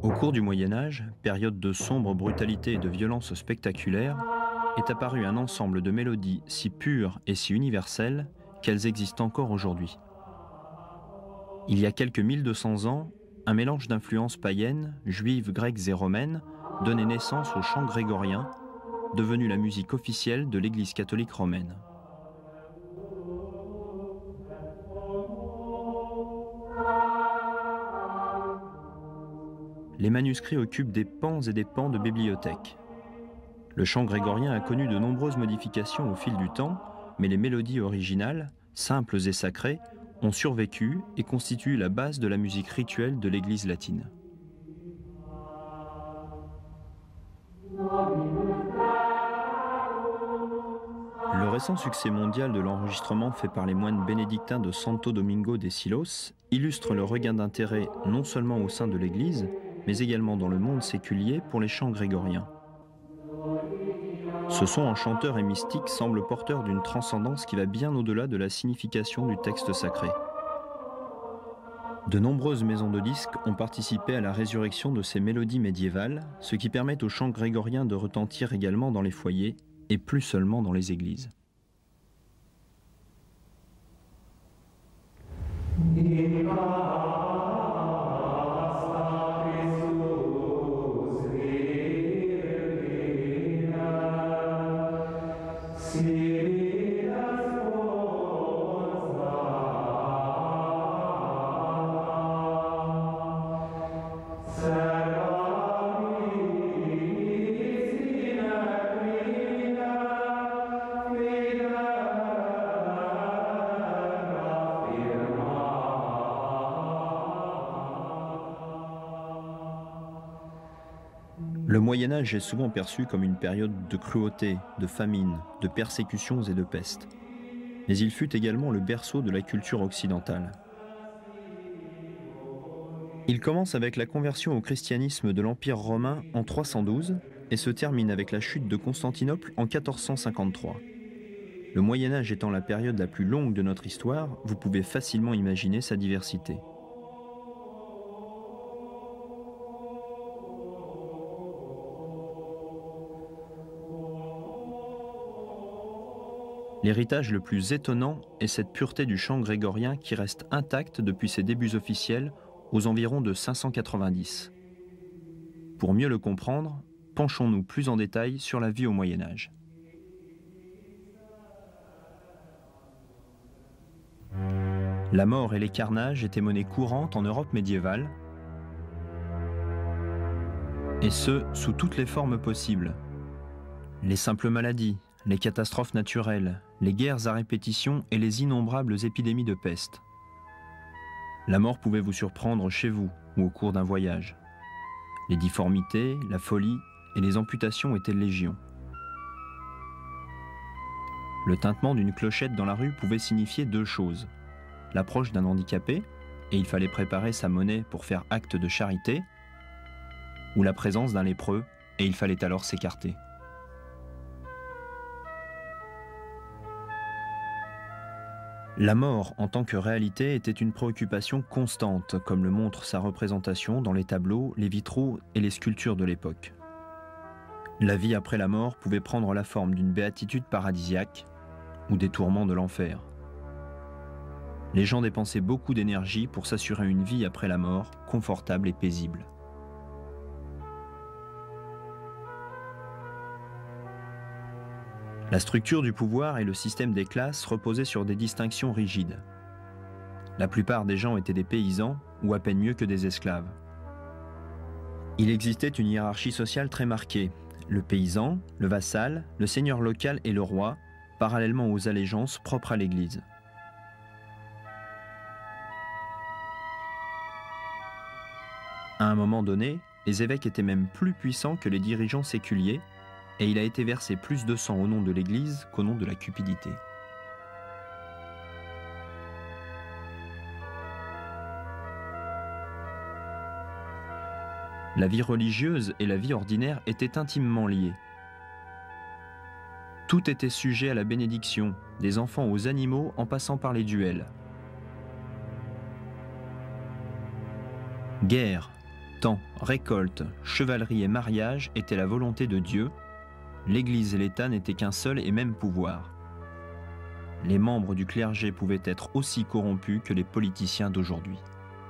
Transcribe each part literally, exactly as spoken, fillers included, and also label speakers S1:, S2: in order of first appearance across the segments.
S1: Au cours du Moyen Âge, période de sombre brutalité et de violence spectaculaire, est apparu un ensemble de mélodies si pures et si universelles qu'elles existent encore aujourd'hui. Il y a quelques mille deux cents ans, un mélange d'influences païennes, juives, grecques et romaines donnait naissance au chant grégorien, devenu la musique officielle de l'Église catholique romaine. Les manuscrits occupent des pans et des pans de bibliothèques. Le chant grégorien a connu de nombreuses modifications au fil du temps, mais les mélodies originales, simples et sacrées, ont survécu et constituent la base de la musique rituelle de l'Église latine. Le récent succès mondial de l'enregistrement fait par les moines bénédictins de Santo Domingo de Silos illustre le regain d'intérêt non seulement au sein de l'Église, mais également dans le monde séculier pour les chants grégoriens. Ce son enchanteur et mystique semble porteur d'une transcendance qui va bien au-delà de la signification du texte sacré. De nombreuses maisons de disques ont participé à la résurrection de ces mélodies médiévales, ce qui permet au chant grégorien de retentir également dans les foyers et plus seulement dans les églises. Le Moyen Âge est souvent perçu comme une période de cruauté, de famine, de persécutions et de peste. Mais il fut également le berceau de la culture occidentale. Il commence avec la conversion au christianisme de l'Empire romain en trois cent douze et se termine avec la chute de Constantinople en quatorze cent cinquante-trois. Le Moyen Âge étant la période la plus longue de notre histoire, vous pouvez facilement imaginer sa diversité. L'héritage le plus étonnant est cette pureté du chant grégorien qui reste intacte depuis ses débuts officiels aux environs de cinq cent quatre-vingt-dix. Pour mieux le comprendre, penchons-nous plus en détail sur la vie au Moyen Âge. La mort et les carnages étaient monnaie courante en Europe médiévale, et ce, sous toutes les formes possibles. Les simples maladies, les catastrophes naturelles, les guerres à répétition et les innombrables épidémies de peste. La mort pouvait vous surprendre chez vous ou au cours d'un voyage. Les difformités, la folie et les amputations étaient légion. Le tintement d'une clochette dans la rue pouvait signifier deux choses. L'approche d'un handicapé, et il fallait préparer sa monnaie pour faire acte de charité, ou la présence d'un lépreux, et il fallait alors s'écarter. La mort en tant que réalité était une préoccupation constante, comme le montre sa représentation dans les tableaux, les vitraux et les sculptures de l'époque. La vie après la mort pouvait prendre la forme d'une béatitude paradisiaque ou des tourments de l'enfer. Les gens dépensaient beaucoup d'énergie pour s'assurer une vie après la mort, confortable et paisible. La structure du pouvoir et le système des classes reposaient sur des distinctions rigides. La plupart des gens étaient des paysans ou à peine mieux que des esclaves. Il existait une hiérarchie sociale très marquée. Le paysan, le vassal, le seigneur local et le roi, parallèlement aux allégeances propres à l'Église. À un moment donné, les évêques étaient même plus puissants que les dirigeants séculiers, et il a été versé plus de sang au nom de l'Église qu'au nom de la cupidité. La vie religieuse et la vie ordinaire étaient intimement liées. Tout était sujet à la bénédiction, des enfants aux animaux en passant par les duels. Guerre, Temps, récolte, chevalerie et mariage étaient la volonté de Dieu. L'Église et l'État n'étaient qu'un seul et même pouvoir. Les membres du clergé pouvaient être aussi corrompus que les politiciens d'aujourd'hui.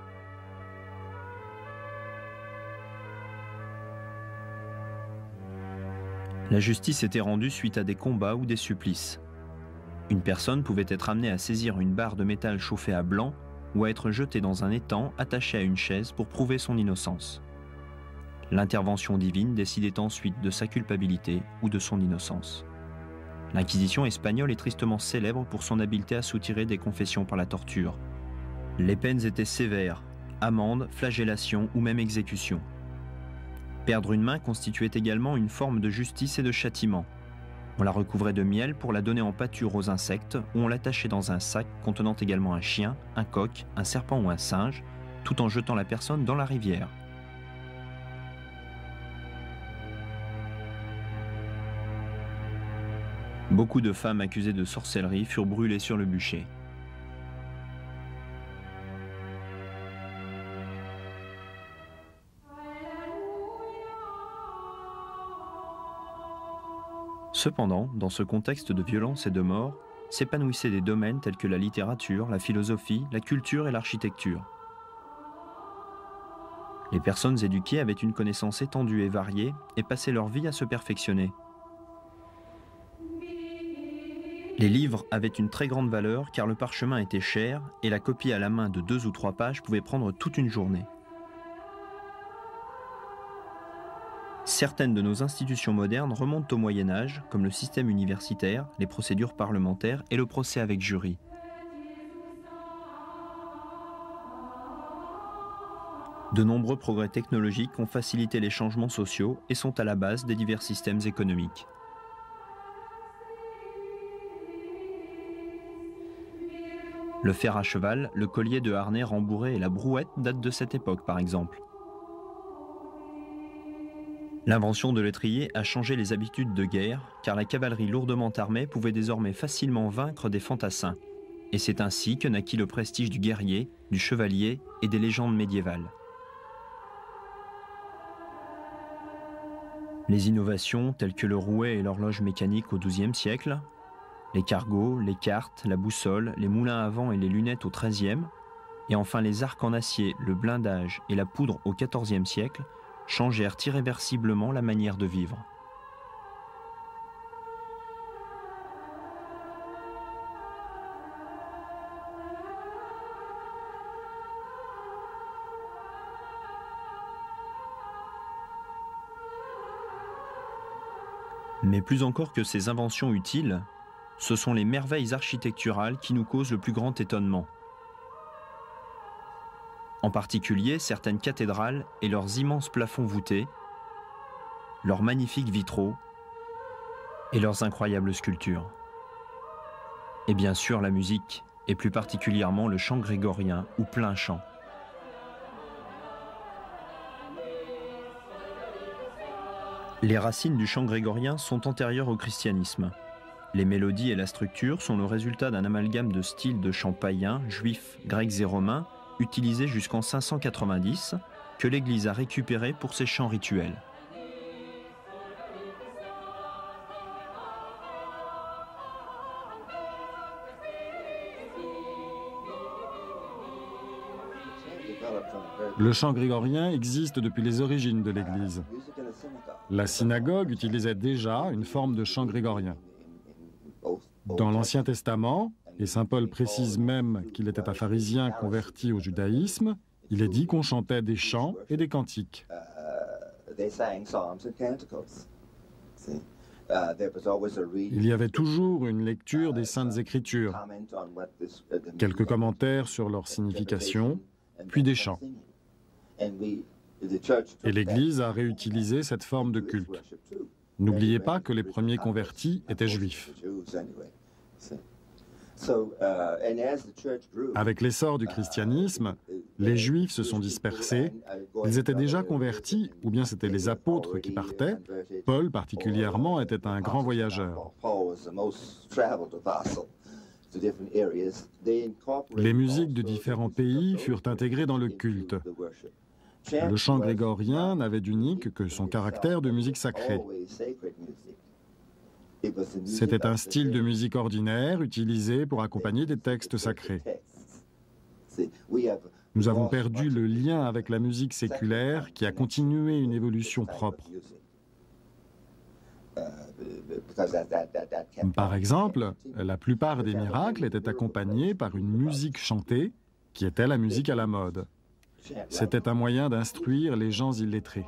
S1: La justice était rendue suite à des combats ou des supplices. Une personne pouvait être amenée à saisir une barre de métal chauffée à blanc ou à être jetée dans un étang attaché à une chaise pour prouver son innocence. L'intervention divine décidait ensuite de sa culpabilité ou de son innocence. L'Inquisition espagnole est tristement célèbre pour son habileté à soutirer des confessions par la torture. Les peines étaient sévères, amende, flagellation ou même exécution. Perdre une main constituait également une forme de justice et de châtiment. On la recouvrait de miel pour la donner en pâture aux insectes ou on l'attachait dans un sac contenant également un chien, un coq, un serpent ou un singe, tout en jetant la personne dans la rivière. Beaucoup de femmes accusées de sorcellerie furent brûlées sur le bûcher. Cependant, dans ce contexte de violence et de mort, s'épanouissaient des domaines tels que la littérature, la philosophie, la culture et l'architecture. Les personnes éduquées avaient une connaissance étendue et variée et passaient leur vie à se perfectionner. Les livres avaient une très grande valeur car le parchemin était cher et la copie à la main de deux ou trois pages pouvait prendre toute une journée. Certaines de nos institutions modernes remontent au Moyen Âge, comme le système universitaire, les procédures parlementaires et le procès avec jury. De nombreux progrès technologiques ont facilité les changements sociaux et sont à la base des divers systèmes économiques. Le fer à cheval, le collier de harnais rembourré et la brouette datent de cette époque, par exemple. L'invention de l'étrier a changé les habitudes de guerre, car la cavalerie lourdement armée pouvait désormais facilement vaincre des fantassins. Et c'est ainsi que naquit le prestige du guerrier, du chevalier et des légendes médiévales. Les innovations, telles que le rouet et l'horloge mécanique au douzième siècle, les cargos, les cartes, la boussole, les moulins à vent et les lunettes au treizième, et enfin les arcs en acier, le blindage et la poudre au quatorzième siècle, changèrent irréversiblement la manière de vivre. Mais plus encore que ces inventions utiles, ce sont les merveilles architecturales qui nous causent le plus grand étonnement. En particulier certaines cathédrales et leurs immenses plafonds voûtés, leurs magnifiques vitraux et leurs incroyables sculptures. Et bien sûr la musique, et plus particulièrement le chant grégorien ou plein chant. Les racines du chant grégorien sont antérieures au christianisme. Les mélodies et la structure sont le résultat d'un amalgame de styles de chants païens, juifs, grecs et romains, utilisés jusqu'en cinq cent quatre-vingt-dix, que l'Église a récupéré pour ses chants rituels.
S2: Le chant grégorien existe depuis les origines de l'Église. La synagogue utilisait déjà une forme de chant grégorien. Dans l'Ancien Testament, et saint Paul précise même qu'il était un pharisien converti au judaïsme, il est dit qu'on chantait des chants et des cantiques. Il y avait toujours une lecture des Saintes Écritures, quelques commentaires sur leur signification, puis des chants. Et l'Église a réutilisé cette forme de culte. N'oubliez pas que les premiers convertis étaient juifs. Avec l'essor du christianisme, les Juifs se sont dispersés. Ils étaient déjà convertis, ou bien c'étaient les apôtres qui partaient. Paul, particulièrement, était un grand voyageur. Les musiques de différents pays furent intégrées dans le culte. Le chant grégorien n'avait d'unique que son caractère de musique sacrée. C'était un style de musique ordinaire utilisé pour accompagner des textes sacrés. Nous avons perdu le lien avec la musique séculaire qui a continué une évolution propre. Par exemple, la plupart des miracles étaient accompagnés par une musique chantée qui était la musique à la mode. C'était un moyen d'instruire les gens illettrés.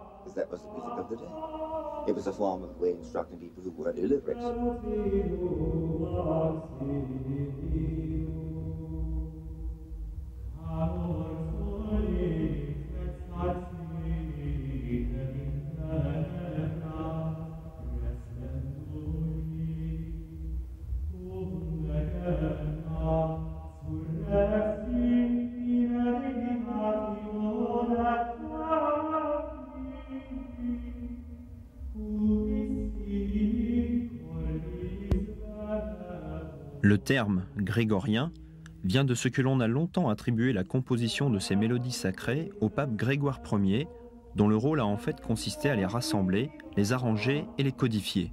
S1: Le terme grégorien vient de ce que l'on a longtemps attribué la composition de ces mélodies sacrées au pape Grégoire Ier, dont le rôle a en fait consisté à les rassembler, les arranger et les codifier.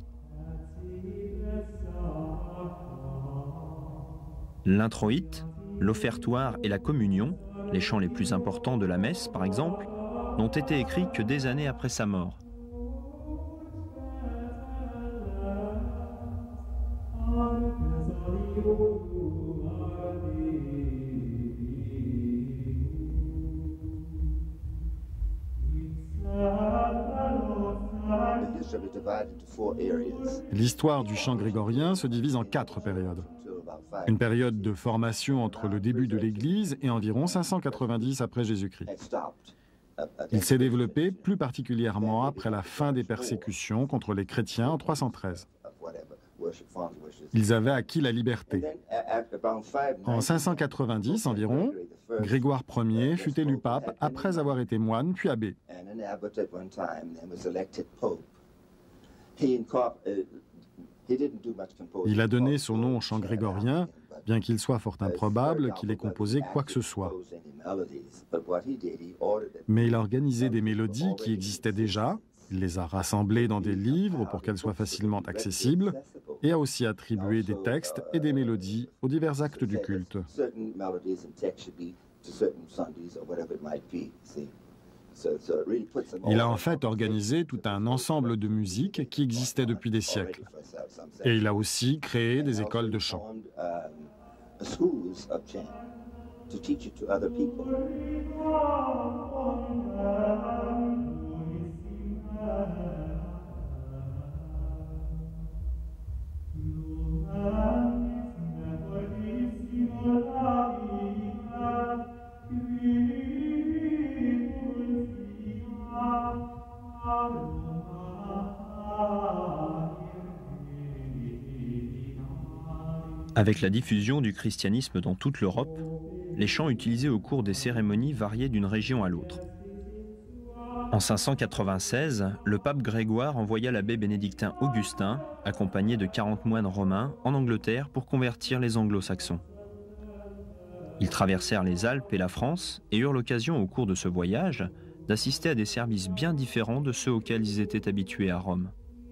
S1: L'introïte, l'offertoire et la communion, les chants les plus importants de la messe par exemple, n'ont été écrits que des années après sa mort.
S2: L'histoire du chant grégorien se divise en quatre périodes. Une période de formation entre le début de l'Église et environ cinq cent quatre-vingt-dix après Jésus-Christ. Il s'est développé plus particulièrement après la fin des persécutions contre les chrétiens en trois cent treize. Ils avaient acquis la liberté. En cinq cent quatre-vingt-dix environ, Grégoire Ier fut élu pape après avoir été moine puis abbé. Il a donné son nom au chant grégorien, bien qu'il soit fort improbable qu'il ait composé quoi que ce soit. Mais il a organisé des mélodies qui existaient déjà, il les a rassemblées dans des livres pour qu'elles soient facilement accessibles, et a aussi attribué des textes et des mélodies aux divers actes du culte. Il a en fait organisé tout un ensemble de musique qui existait depuis des siècles. Et il a aussi créé des écoles de chant.
S1: Avec la diffusion du christianisme dans toute l'Europe, les chants utilisés au cours des cérémonies variaient d'une région à l'autre. En cinq cent quatre-vingt-seize, le pape Grégoire envoya l'abbé bénédictin Augustin, accompagné de quarante moines romains, en Angleterre pour convertir les anglo-saxons. Ils traversèrent les Alpes et la France et eurent l'occasion au cours de ce voyage d'assister à des services bien différents de ceux auxquels ils étaient habitués à Rome.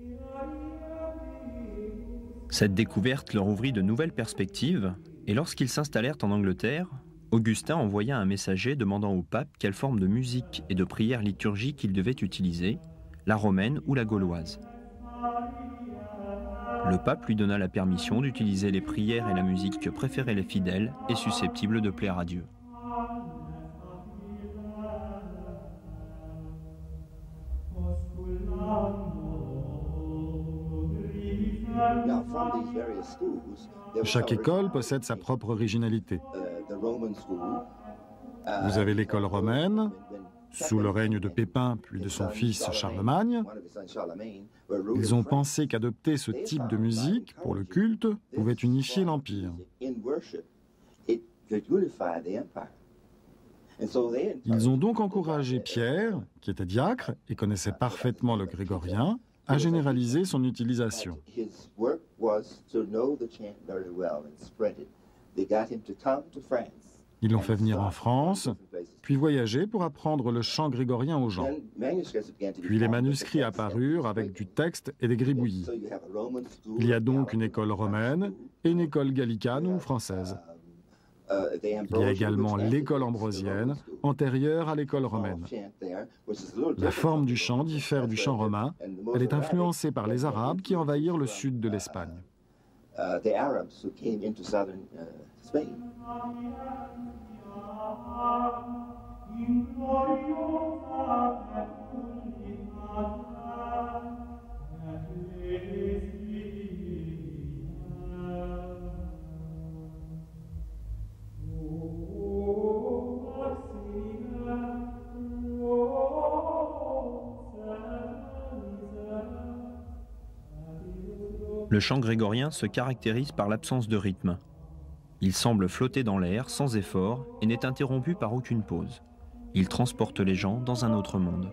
S1: Cette découverte leur ouvrit de nouvelles perspectives, et lorsqu'ils s'installèrent en Angleterre, Augustin envoya un messager demandant au pape quelle forme de musique et de prière liturgique il devait utiliser, la romaine ou la gauloise. Le pape lui donna la permission d'utiliser les prières et la musique que préféraient les fidèles et susceptibles de plaire à Dieu.
S2: Chaque école possède sa propre originalité. Vous avez l'école romaine, sous le règne de Pépin puis de son fils Charlemagne. Ils ont pensé qu'adopter ce type de musique pour le culte pouvait unifier l'Empire. Ils ont donc encouragé Pierre, qui était diacre et connaissait parfaitement le grégorien, à généraliser son utilisation. Ils l'ont fait venir en France, puis voyager pour apprendre le chant grégorien aux gens. Puis les manuscrits apparurent avec du texte et des gribouillis. Il y a donc une école romaine et une école gallicane ou française. Il y a également l'école ambrosienne, antérieure à l'école romaine. La forme du chant diffère du chant romain. Elle est influencée par les Arabes qui envahirent le sud de l'Espagne.
S1: Le chant grégorien se caractérise par l'absence de rythme. Il semble flotter dans l'air sans effort et n'est interrompu par aucune pause. Il transporte les gens dans un autre monde.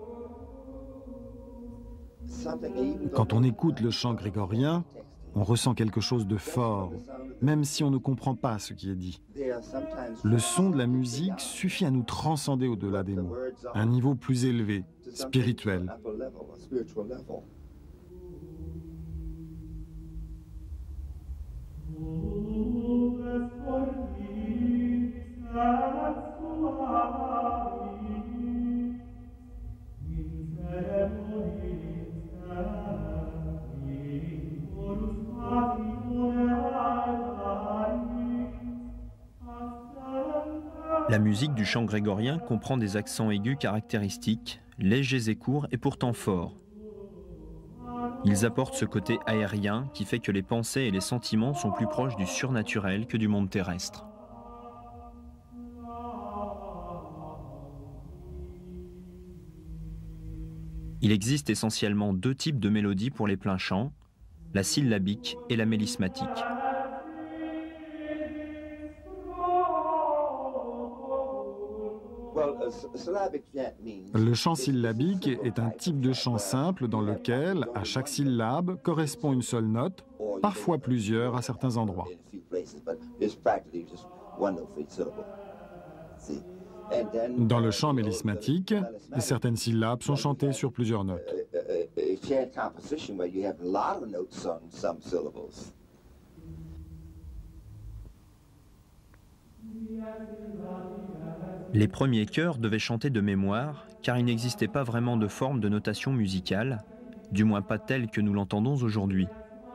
S2: Quand on écoute le chant grégorien, on ressent quelque chose de fort, même si on ne comprend pas ce qui est dit. Le son de la musique suffit à nous transcender au-delà des mots, à un niveau plus élevé, spirituel.
S1: La musique du chant grégorien comprend des accents aigus caractéristiques, légers et courts et pourtant forts. Ils apportent ce côté aérien qui fait que les pensées et les sentiments sont plus proches du surnaturel que du monde terrestre. Il existe essentiellement deux types de mélodies pour les pleins chants, la syllabique et la mélismatique.
S2: Le chant syllabique est un type de chant simple dans lequel, à chaque syllabe, correspond une seule note, parfois plusieurs à certains endroits. Dans le chant mélismatique, certaines syllabes sont chantées sur plusieurs notes.
S1: Les premiers chœurs devaient chanter de mémoire, car il n'existait pas vraiment de forme de notation musicale, du moins pas telle que nous l'entendons aujourd'hui.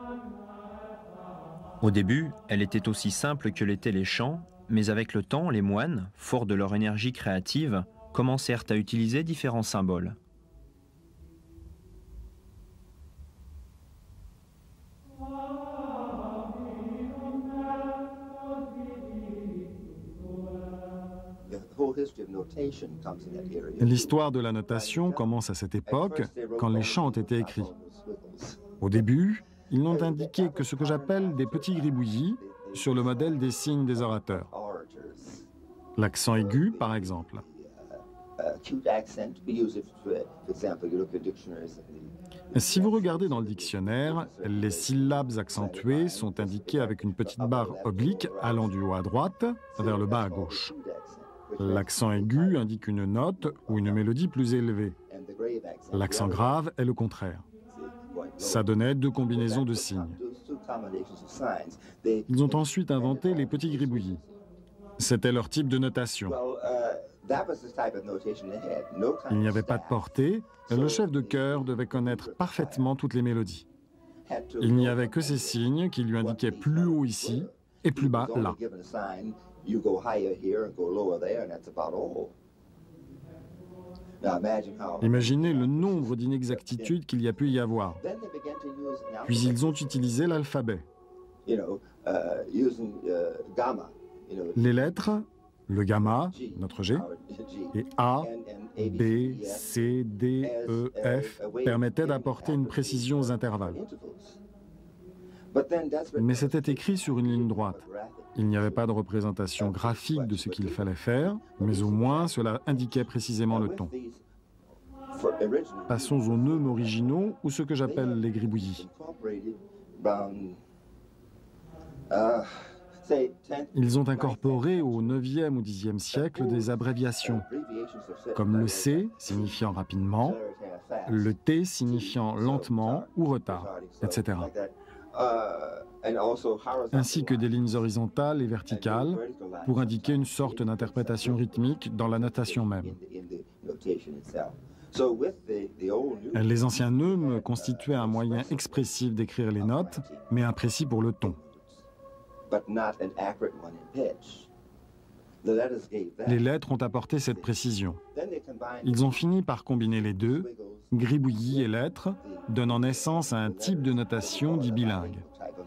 S1: Au début, elle était aussi simple que l'étaient les chants, mais avec le temps, les moines, forts de leur énergie créative, commencèrent à utiliser différents symboles.
S2: L'histoire de la notation commence à cette époque, quand les chants ont été écrits. Au début, ils n'ont indiqué que ce que j'appelle des petits gribouillis, sur le modèle des signes des orateurs. L'accent aigu, par exemple. Si vous regardez dans le dictionnaire, les syllabes accentuées sont indiquées avec une petite barre oblique allant du haut à droite vers le bas à gauche. L'accent aigu indique une note ou une mélodie plus élevée. L'accent grave est le contraire. Ça donnait deux combinaisons de signes. Ils ont ensuite inventé les petits gribouillis. C'était leur type de notation. Il n'y avait pas de portée, le chef de chœur devait connaître parfaitement toutes les mélodies. Il n'y avait que ces signes qui lui indiquaient plus haut ici et plus bas là. Imaginez le nombre d'inexactitudes qu'il y a pu y avoir. Puis ils ont utilisé l'alphabet. Les lettres, le gamma, notre G, et A, B, C, D, E, F permettaient d'apporter une précision aux intervalles. Mais c'était écrit sur une ligne droite. Il n'y avait pas de représentation graphique de ce qu'il fallait faire, mais au moins cela indiquait précisément le ton. Passons aux neumes originaux, ou ce que j'appelle les gribouillis. Ils ont incorporé au neuvième ou dixième siècle des abréviations, comme le C signifiant rapidement, le T signifiant lentement ou retard, et cetera. Ainsi que des lignes horizontales et verticales pour indiquer une sorte d'interprétation rythmique dans la notation même. Les anciens neumes constituaient un moyen expressif d'écrire les notes, mais imprécis pour le ton. Les lettres ont apporté cette précision. Ils ont fini par combiner les deux, gribouillis et lettres, donnant naissance à un type de notation dit bilingue.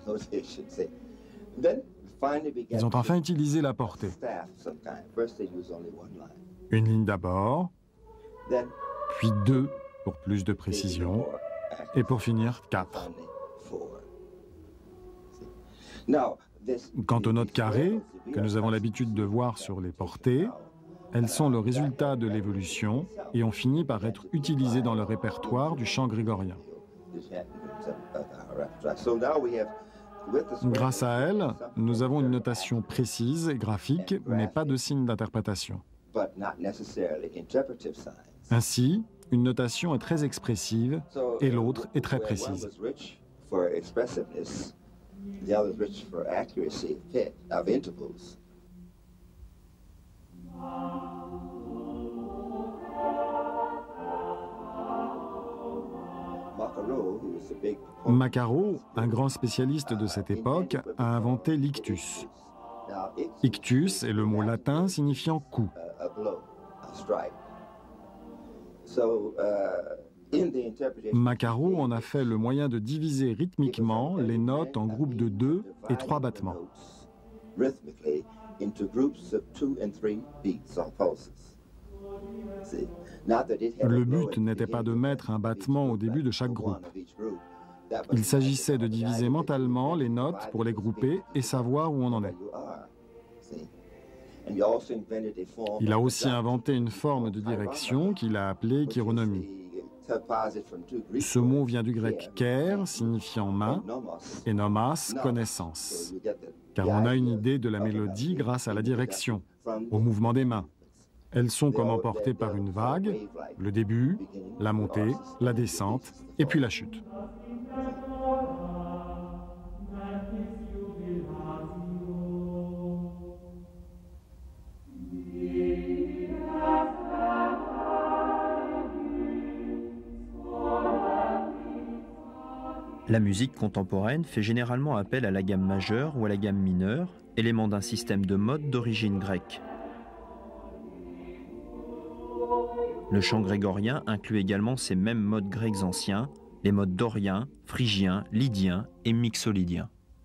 S2: Ils ont enfin utilisé la portée. Une ligne d'abord, puis deux pour plus de précision, et pour finir, quatre. Quant aux notes carrées, que nous avons l'habitude de voir sur les portées, elles sont le résultat de l'évolution et ont fini par être utilisées dans le répertoire du chant grégorien. Grâce à elles, nous avons une notation précise et graphique, mais pas de signe d'interprétation. Ainsi, une notation est très expressive et l'autre est très précise. Maccaro, un grand spécialiste de cette époque, a inventé l'ictus. Ictus est le mot latin signifiant coup. Maccaro en a fait le moyen de diviser rythmiquement les notes en groupes de deux et trois battements. Le but n'était pas de mettre un battement au début de chaque groupe. Il s'agissait de diviser mentalement les notes pour les grouper et savoir où on en est. Il a aussi inventé une forme de direction qu'il a appelée chironomie. Ce mot vient du grec ker, signifiant main, et nomas, connaissance. Car on a une idée de la mélodie grâce à la direction, au mouvement des mains. Elles sont comme emportées par une vague, le début, la montée, la descente, et puis la chute.
S1: La musique contemporaine fait généralement appel à la gamme majeure ou à la gamme mineure, élément d'un système de modes d'origine grecque. Le chant grégorien inclut également ces mêmes modes grecs anciens, les modes doriens, phrygiens, lydiens et mixolydiens.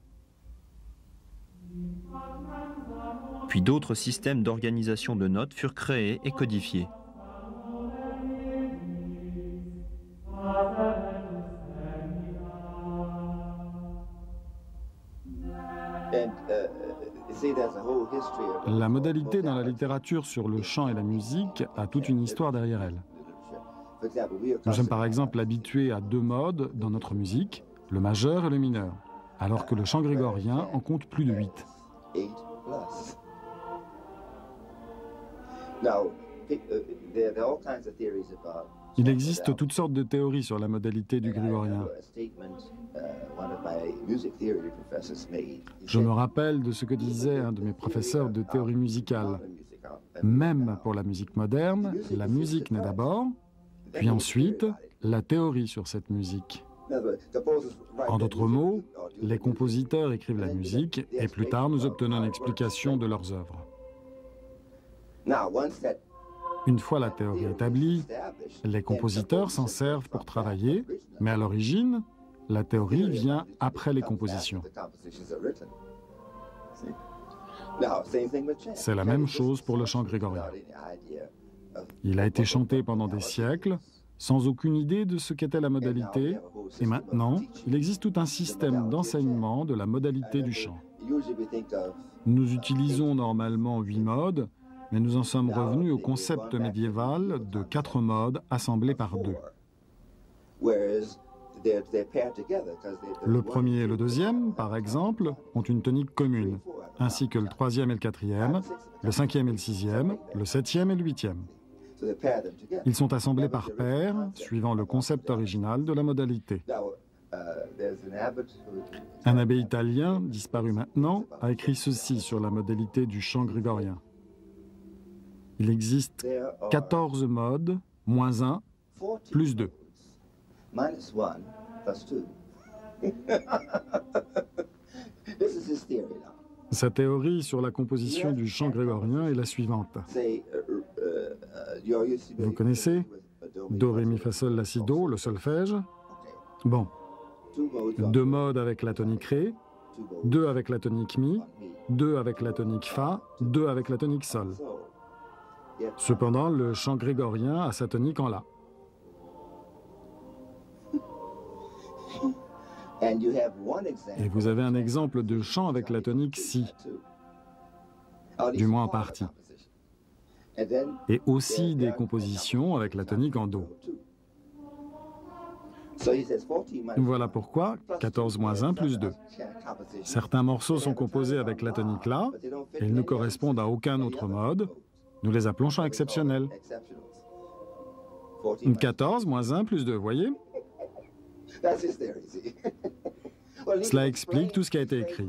S1: Puis d'autres systèmes d'organisation de notes furent créés et codifiés.
S2: La modalité dans la littérature sur le chant et la musique a toute une histoire derrière elle. Nous sommes par exemple habitués à deux modes dans notre musique, le majeur et le mineur, alors que le chant grégorien en compte plus de huit. Il existe toutes sortes de théories sur la modalité du grégorien. Je me rappelle de ce que disait un de mes professeurs de théorie musicale. Même pour la musique moderne, la musique naît d'abord, puis ensuite la théorie sur cette musique. En d'autres mots, les compositeurs écrivent la musique et plus tard nous obtenons une explication de leurs œuvres. Une fois la théorie établie, les compositeurs s'en servent pour travailler, mais à l'origine, la théorie vient après les compositions. C'est la même chose pour le chant grégorien. Il a été chanté pendant des siècles, sans aucune idée de ce qu'était la modalité, et maintenant, il existe tout un système d'enseignement de la modalité du chant. Nous utilisons normalement huit modes, mais nous en sommes revenus au concept médiéval de quatre modes assemblés par deux. Le premier et le deuxième, par exemple, ont une tonique commune, ainsi que le troisième et le quatrième, le cinquième et le sixième, le septième et le huitième. Ils sont assemblés par paires, suivant le concept original de la modalité. Un abbé italien, disparu maintenant, a écrit ceci sur la modalité du chant grégorien. Il existe quatorze modes, moins un, plus deux. Sa théorie sur la composition du chant grégorien est la suivante. Vous connaissez Do, Ré, Mi, Fa, Sol, La, Si, Do, le solfège? Bon. Deux modes avec la tonique Ré, deux avec la tonique Mi, deux avec la tonique Fa, deux avec la tonique Sol. Cependant, le chant grégorien a sa tonique en La. Et vous avez un exemple de chant avec la tonique Si, du moins en partie. Et aussi des compositions avec la tonique en Do. Voilà pourquoi quatorze moins un plus deux. Certains morceaux sont composés avec la tonique La, et ils ne correspondent à aucun autre mode. Nous les appelons chants exceptionnels. quatorze moins un plus deux, voyez? Cela explique tout ce qui a été écrit.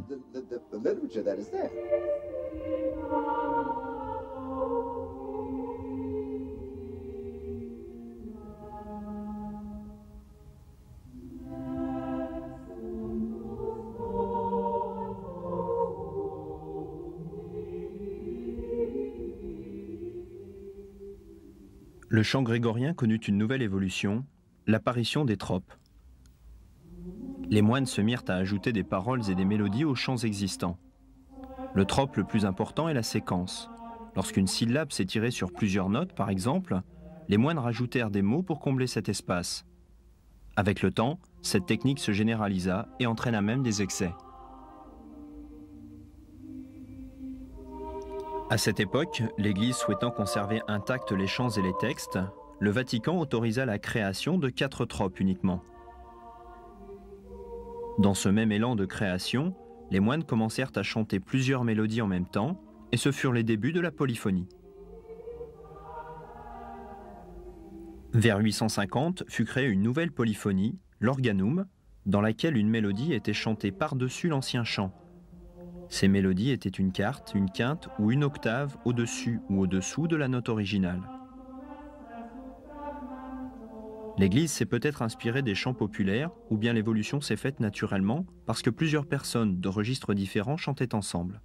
S1: Le chant grégorien connut une nouvelle évolution, l'apparition des tropes. Les moines se mirent à ajouter des paroles et des mélodies aux chants existants. Le trope le plus important est la séquence. Lorsqu'une syllabe s'étirait sur plusieurs notes, par exemple, les moines rajoutèrent des mots pour combler cet espace. Avec le temps, cette technique se généralisa et entraîna même des excès. À cette époque, l'Église souhaitant conserver intacts les chants et les textes, le Vatican autorisa la création de quatre tropes uniquement. Dans ce même élan de création, les moines commencèrent à chanter plusieurs mélodies en même temps, et ce furent les débuts de la polyphonie. Vers huit cent cinquante fut créée une nouvelle polyphonie, l'organum, dans laquelle une mélodie était chantée par-dessus l'ancien chant. Ces mélodies étaient une quarte, une quinte ou une octave au-dessus ou au-dessous de la note originale. L'Église s'est peut-être inspirée des chants populaires, ou bien l'évolution s'est faite naturellement parce que plusieurs personnes de registres différents chantaient ensemble.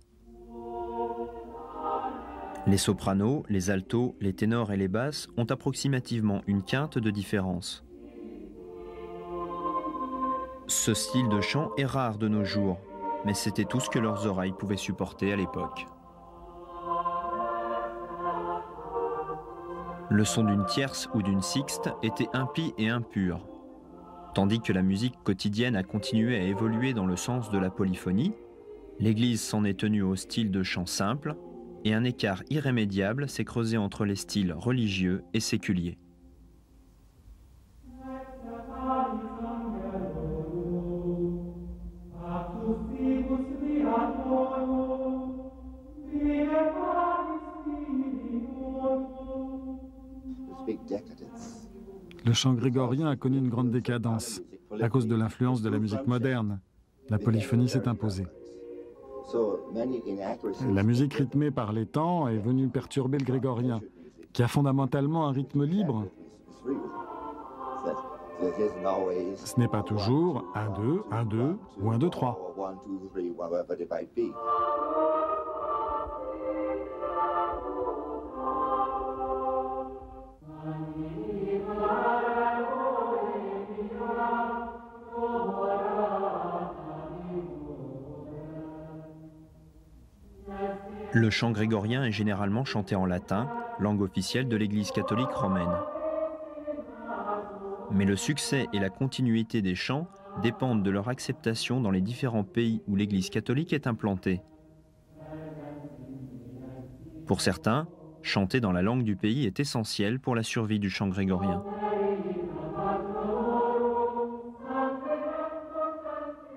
S1: Les sopranos, les altos, les ténors et les basses ont approximativement une quinte de différence. Ce style de chant est rare de nos jours, mais c'était tout ce que leurs oreilles pouvaient supporter à l'époque. Le son d'une tierce ou d'une sixte était impie et impur. Tandis que la musique quotidienne a continué à évoluer dans le sens de la polyphonie, l'Église s'en est tenue au style de chant simple, et un écart irrémédiable s'est creusé entre les styles religieux et séculiers.
S2: Le chant grégorien a connu une grande décadence à cause de l'influence de la musique moderne. La polyphonie s'est imposée. La musique rythmée par les temps est venue perturber le grégorien, qui a fondamentalement un rythme libre. Ce n'est pas toujours un deux, un deux ou un deux trois.
S1: Le chant grégorien est généralement chanté en latin, langue officielle de l'Église catholique romaine. Mais le succès et la continuité des chants dépendent de leur acceptation dans les différents pays où l'Église catholique est implantée. Pour certains, chanter dans la langue du pays est essentiel pour la survie du chant grégorien.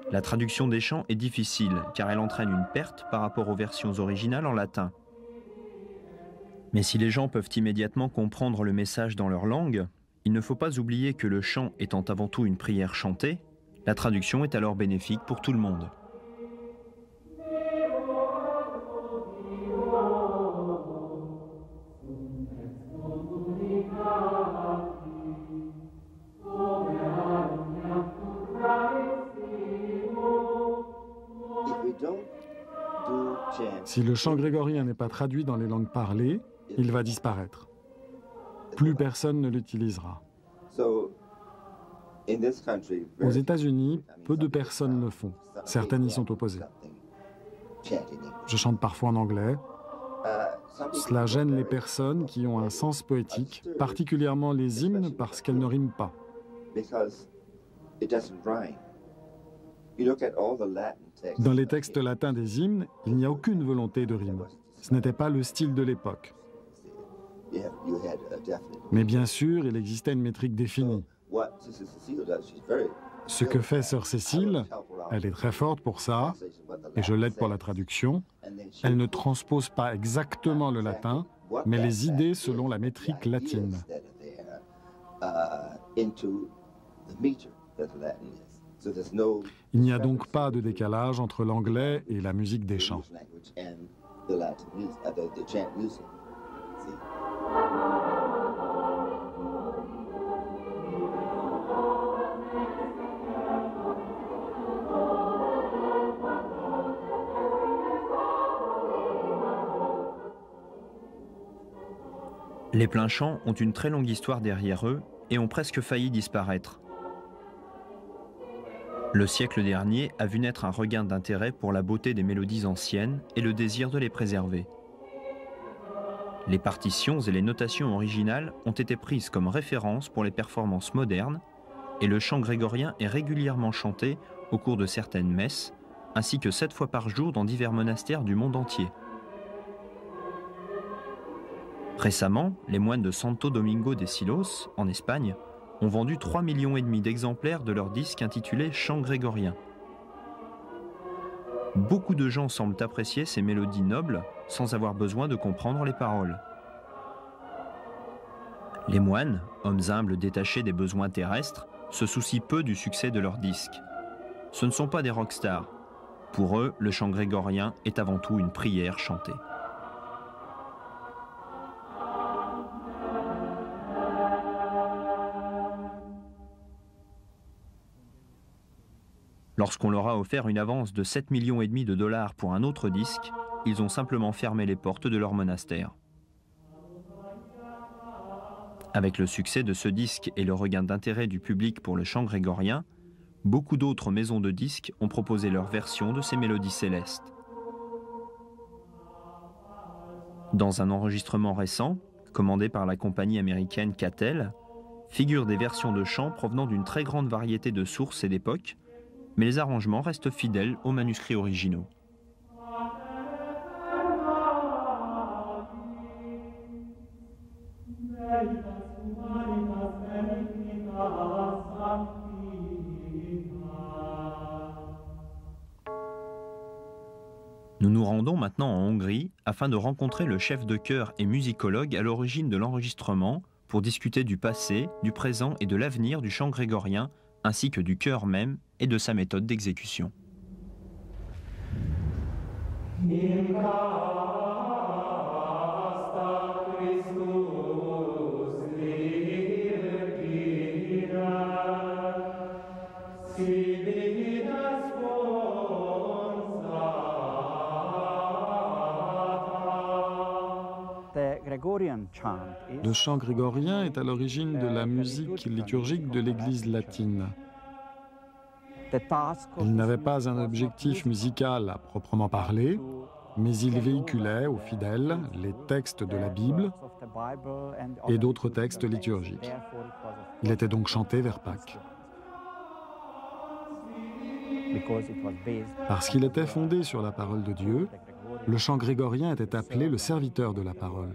S1: La traduction des chants est difficile car elle entraîne une perte par rapport aux versions originales en latin. Mais si les gens peuvent immédiatement comprendre le message dans leur langue, il ne faut pas oublier que le chant étant avant tout une prière chantée, la traduction est alors bénéfique pour tout le monde.
S2: Si le chant grégorien n'est pas traduit dans les langues parlées, il va disparaître. Plus personne ne l'utilisera. Aux États-Unis, peu de personnes le font. Certaines y sont opposées. Je chante parfois en anglais. Cela gêne les personnes qui ont un sens poétique, particulièrement les hymnes parce qu'elles ne riment pas. Dans les textes latins des hymnes, il n'y a aucune volonté de rime. Ce n'était pas le style de l'époque. Mais bien sûr, il existait une métrique définie. Ce que fait Sœur Cécile, elle est très forte pour ça, et je l'aide pour la traduction. Elle ne transpose pas exactement le latin, mais les idées selon la métrique latine. Il n'y a donc pas de décalage entre l'anglais et la musique des chants.
S1: Les plains chants ont une très longue histoire derrière eux et ont presque failli disparaître. Le siècle dernier a vu naître un regain d'intérêt pour la beauté des mélodies anciennes et le désir de les préserver. Les partitions et les notations originales ont été prises comme référence pour les performances modernes et le chant grégorien est régulièrement chanté au cours de certaines messes, ainsi que sept fois par jour dans divers monastères du monde entier. Récemment, les moines de Santo Domingo de Silos, en Espagne, ont vendu trois millions et demi d'exemplaires de leur disque intitulé Chant grégorien. Beaucoup de gens semblent apprécier ces mélodies nobles sans avoir besoin de comprendre les paroles. Les moines, hommes humbles détachés des besoins terrestres, se soucient peu du succès de leurs disques. Ce ne sont pas des rockstars. Pour eux, le chant grégorien est avant tout une prière chantée. Lorsqu'on leur a offert une avance de sept millions et demi de dollars pour un autre disque, ils ont simplement fermé les portes de leur monastère. Avec le succès de ce disque et le regain d'intérêt du public pour le chant grégorien, beaucoup d'autres maisons de disques ont proposé leur version de ces mélodies célestes. Dans un enregistrement récent, commandé par la compagnie américaine Cattell, figurent des versions de chants provenant d'une très grande variété de sources et d'époques, mais les arrangements restent fidèles aux manuscrits originaux. Nous nous rendons maintenant en Hongrie afin de rencontrer le chef de chœur et musicologue à l'origine de l'enregistrement pour discuter du passé, du présent et de l'avenir du chant grégorien, ainsi que du chœur même et de sa méthode d'exécution.
S2: Le chant grégorien est à l'origine de la musique liturgique de l'Église latine. Il n'avait pas un objectif musical à proprement parler, mais il véhiculait aux fidèles les textes de la Bible et d'autres textes liturgiques. Il était donc chanté vers Pâques. Parce qu'il était fondé sur la parole de Dieu, le chant grégorien était appelé le serviteur de la parole.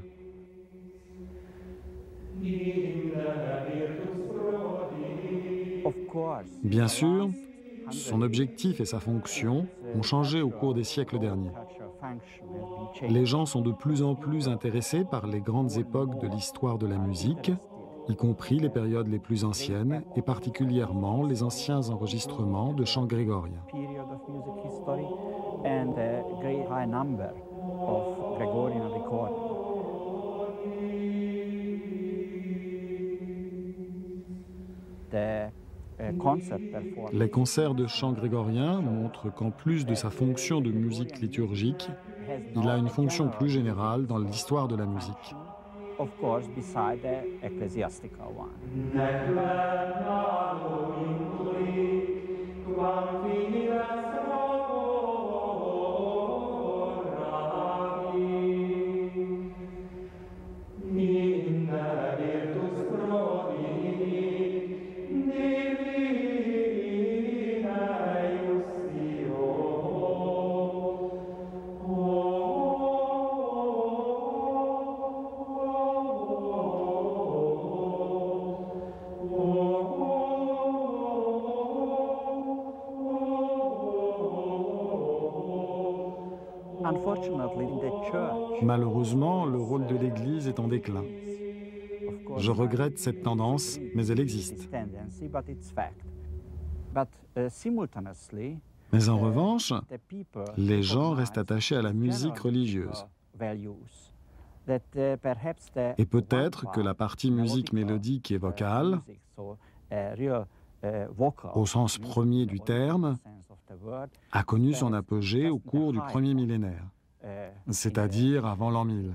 S2: Bien sûr, son objectif et sa fonction ont changé au cours des siècles derniers. Les gens sont de plus en plus intéressés par les grandes époques de l'histoire de la musique, y compris les périodes les plus anciennes et particulièrement les anciens enregistrements de chants grégoriens. Les concerts de chants grégoriens montrent qu'en plus de sa fonction de musique liturgique, il a une fonction plus générale dans l'histoire de la musique.
S3: Of course, beside the ecclesiastical one.
S2: Malheureusement, le rôle de l'Église est en déclin. Je regrette cette tendance, mais elle existe. Mais en revanche, les gens restent attachés à la musique religieuse. Et peut-être que la partie musique mélodique et vocale, au sens premier du terme, a connu son apogée au cours du premier millénaire, c'est-à-dire avant l'an mille.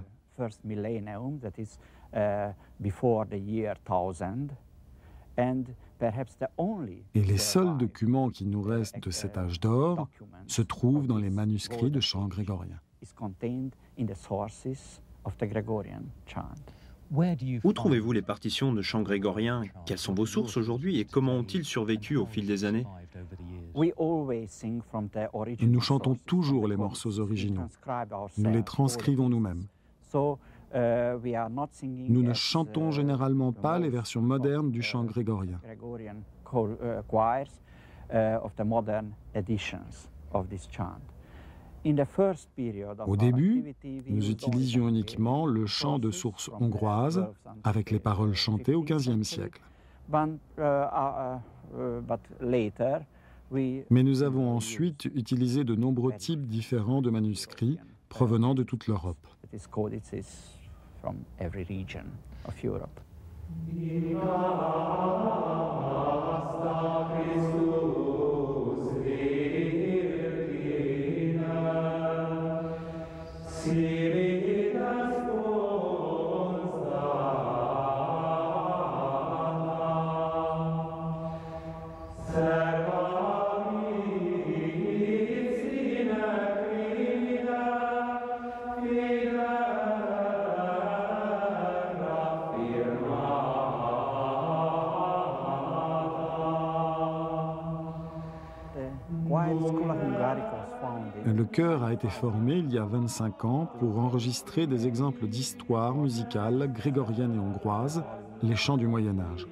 S2: Et les seuls documents qui nous restent de cet âge d'or se trouvent dans les manuscrits de chants grégoriens.
S1: Où trouvez-vous les partitions de chants grégoriens? Quelles sont vos sources aujourd'hui et comment ont-ils survécu au fil des années?
S2: Nous chantons toujours les morceaux originaux. Nous les transcrivons nous-mêmes. Nous ne chantons généralement pas les versions modernes du chant grégorien. Au début, nous utilisions uniquement le chant de source hongroise avec les paroles chantées au quinzième siècle. Mais nous avons ensuite utilisé de nombreux types différents de manuscrits provenant de toute l'Europe. Le chœur a été formé il y a vingt-cinq ans pour enregistrer des exemples d'histoire musicale grégorienne et hongroise, les chants du Moyen Âge.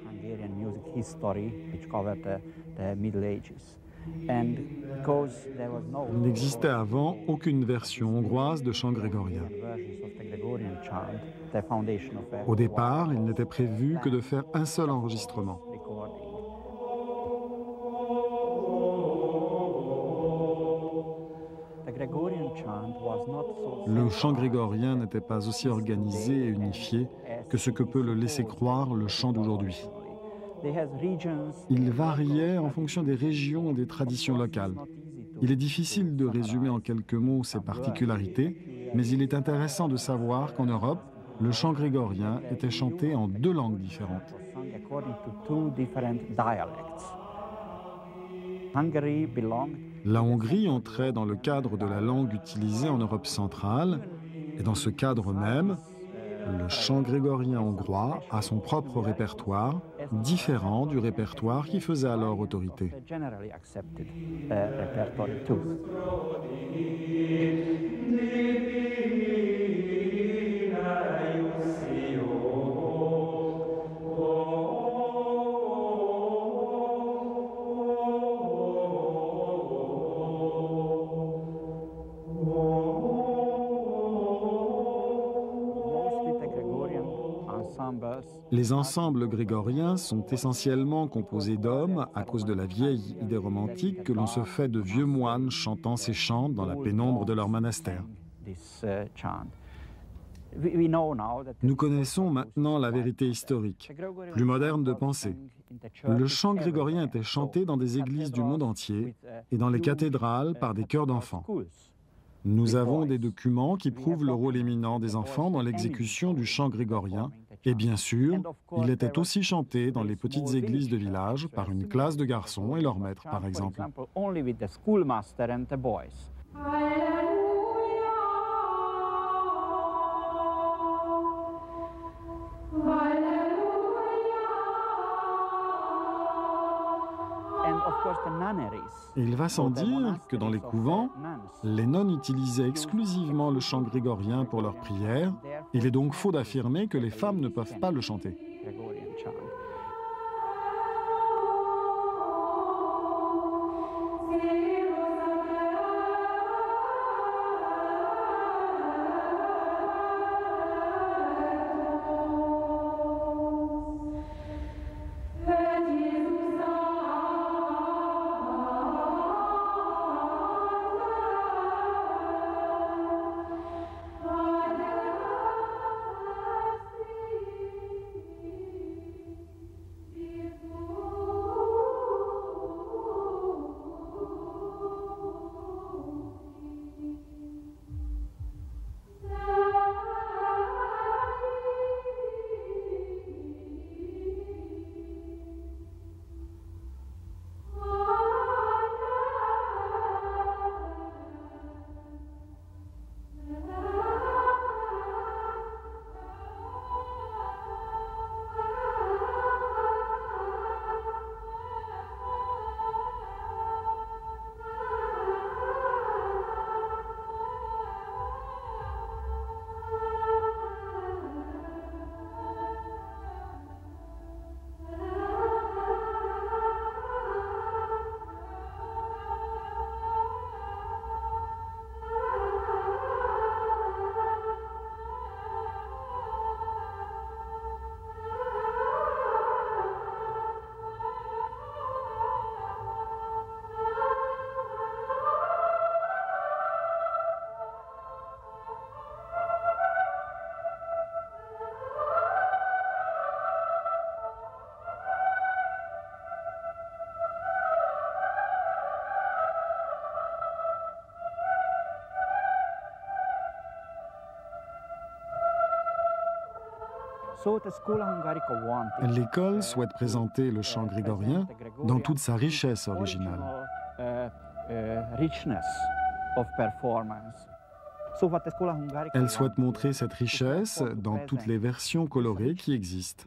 S2: Il n'existait avant aucune version hongroise de chant grégorien. Au départ, il n'était prévu que de faire un seul enregistrement. Le chant grégorien n'était pas aussi organisé et unifié que ce que peut le laisser croire le chant d'aujourd'hui. Il variait en fonction des régions et des traditions locales. Il est difficile de résumer en quelques mots ces particularités, mais il est intéressant de savoir qu'en Europe, le chant grégorien était chanté en deux langues différentes. La Hongrie entrait dans le cadre de la langue utilisée en Europe centrale, et dans ce cadre même, le chant grégorien hongrois a son propre répertoire, différent du répertoire qui faisait alors autorité. Les ensembles grégoriens sont essentiellement composés d'hommes à cause de la vieille idée romantique que l'on se fait de vieux moines chantant ces chants dans la pénombre de leur monastère. Nous connaissons maintenant la vérité historique, plus moderne de penser. Le chant grégorien était chanté dans des églises du monde entier et dans les cathédrales par des chœurs d'enfants. Nous avons des documents qui prouvent le rôle éminent des enfants dans l'exécution du chant grégorien. Et bien sûr, il était aussi chanté dans les petites églises de village par une classe de garçons et leur maître, par exemple. Et il va sans dire que dans les couvents, les nonnes utilisaient exclusivement le chant grégorien pour leurs prières. Il est donc faux d'affirmer que les femmes ne peuvent pas le chanter. L'école souhaite présenter le chant grégorien dans toute sa richesse originale. Elle souhaite montrer cette richesse dans toutes les versions colorées qui existent.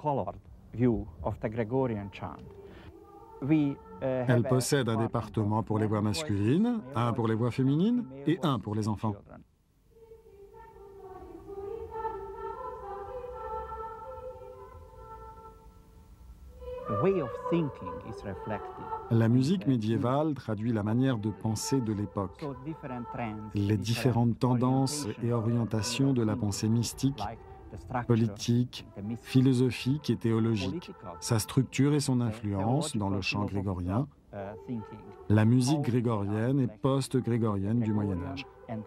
S2: Elle possède un département pour les voix masculines, un pour les voix féminines et un pour les enfants. La musique médiévale traduit la manière de penser de l'époque, les différentes tendances et orientations de la pensée mystique, politique, philosophique et théologique, sa structure et son influence dans le chant grégorien, la musique grégorienne et post-grégorienne du Moyen Âge.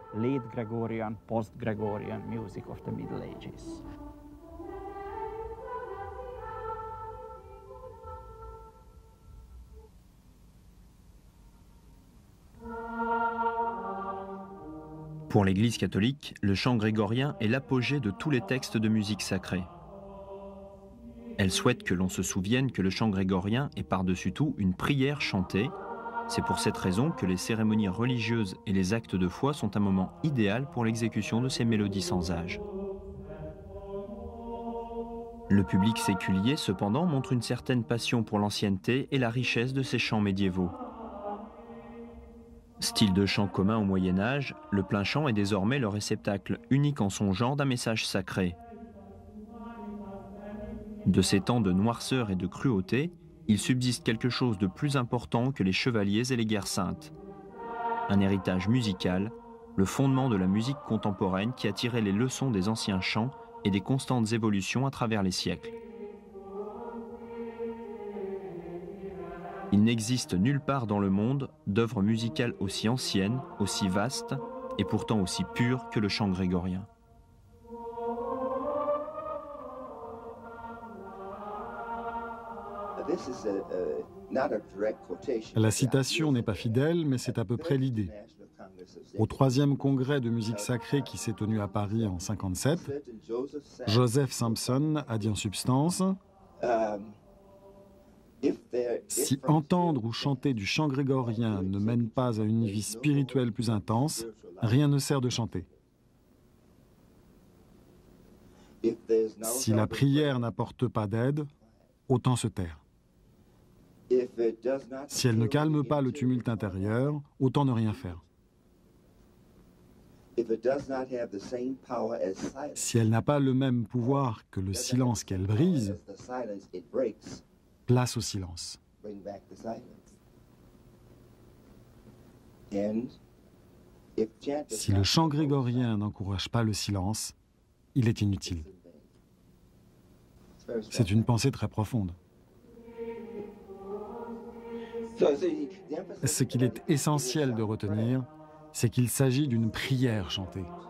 S1: Pour l'Église catholique, le chant grégorien est l'apogée de tous les textes de musique sacrée. Elle souhaite que l'on se souvienne que le chant grégorien est par-dessus tout une prière chantée. C'est pour cette raison que les cérémonies religieuses et les actes de foi sont un moment idéal pour l'exécution de ces mélodies sans âge. Le public séculier, cependant, montre une certaine passion pour l'ancienneté et la richesse de ces chants médiévaux. Style de chant commun au Moyen-Âge, le plain chant est désormais le réceptacle unique en son genre d'un message sacré. De ces temps de noirceur et de cruauté, il subsiste quelque chose de plus important que les chevaliers et les guerres saintes. Un héritage musical, le fondement de la musique contemporaine qui a tiré les leçons des anciens chants et des constantes évolutions à travers les siècles. Il n'existe nulle part dans le monde d'œuvre musicale aussi ancienne, aussi vaste et pourtant aussi pure que le chant grégorien.
S2: La citation n'est pas fidèle, mais c'est à peu près l'idée. Au troisième congrès de musique sacrée qui s'est tenu à Paris en cinquante-sept, Joseph Sampson a dit en substance « Si entendre ou chanter du chant grégorien ne mène pas à une vie spirituelle plus intense, rien ne sert de chanter. Si la prière n'apporte pas d'aide, autant se taire. Si elle ne calme pas le tumulte intérieur, autant ne rien faire. Si elle n'a pas le même pouvoir que le silence qu'elle brise, place au silence. » Si le chant grégorien n'encourage pas le silence, il est inutile. C'est une pensée très profonde. Ce qu'il est essentiel de retenir, c'est qu'il s'agit d'une prière chantée.